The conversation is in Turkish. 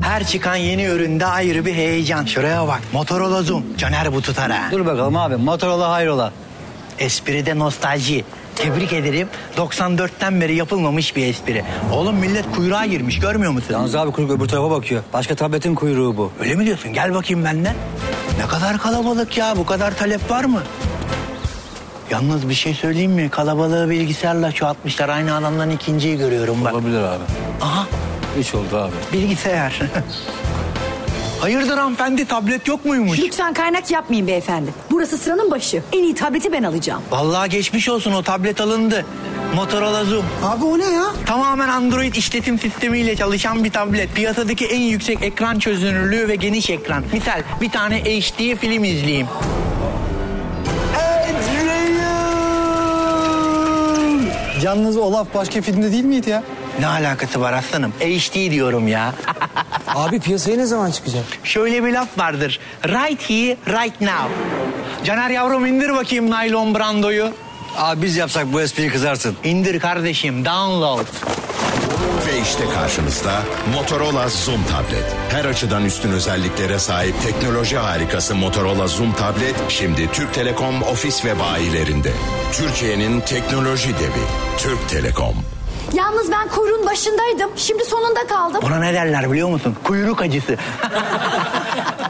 Her çıkan yeni üründe ayrı bir heyecan. Şuraya bak, Motorola Zoom. Caner bu tutar ha. Dur bakalım abi, Motorola hayrola. Espride nostalji. Tebrik ederim. 94'ten beri yapılmamış bir espri. Oğlum millet kuyruğa girmiş, görmüyor musun? Yalnız abi kuyruk öbür tarafa bakıyor. Başka tabletin kuyruğu bu. Öyle mi diyorsun? Gel bakayım benden. Ne kadar kalabalık ya, bu kadar talep var mı? Yalnız bir şey söyleyeyim mi? Kalabalığı bilgisayarla çoğaltmışlar. Aynı adamdan ikinciyi görüyorum bak. Olabilir abi. Aha, 3 oldu abi. bilgisayar. Hayırdır hanımefendi, tablet yok muymuş? Lütfen kaynak yapmayın beyefendi. Burası sıranın başı. En iyi tableti ben alacağım. Vallahi geçmiş olsun, o tablet alındı. Motorola Zoom. Abi o ne ya? Tamamen Android işletim sistemiyle çalışan bir tablet. Piyasadaki en yüksek ekran çözünürlüğü ve geniş ekran. Misal bir tane HD film izleyeyim. Yalnız Olaf başka filmde değil miydi ya? Ne alakası var aslanım? HD diyorum ya. Abi piyasaya ne zaman çıkacak? Şöyle bir laf vardır. Right here, right now. Caner yavrum indir bakayım naylon brandoyu. Abi biz yapsak bu espriyi kızarsın. İndir kardeşim, download. Ve işte karşınızda Motorola Zoom tablet. Her açıdan üstün özelliklere sahip teknoloji harikası Motorola Zoom tablet şimdi Türk Telekom ofis ve bayilerinde. Türkiye'nin teknoloji devi Türk Telekom. Yalnız ben kuyruğun başındaydım. Şimdi sonunda kaldım. Buna ne derler biliyor musun? Kuyruk acısı.